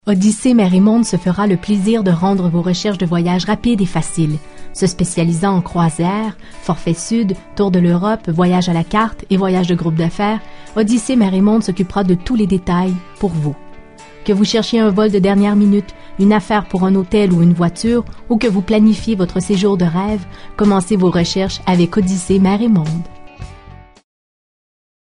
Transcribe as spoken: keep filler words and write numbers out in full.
Odyssée Mer et Monde se fera le plaisir de rendre vos recherches de voyage rapides et faciles. Se spécialisant en croisière, forfait sud, tour de l'Europe, voyage à la carte et voyage de groupe d'affaires, Odyssée Mer et Monde s'occupera de tous les détails pour vous. Que vous cherchiez un vol de dernière minute, une affaire pour un hôtel ou une voiture, ou que vous planifiez votre séjour de rêve, commencez vos recherches avec Odyssée Mer et Monde.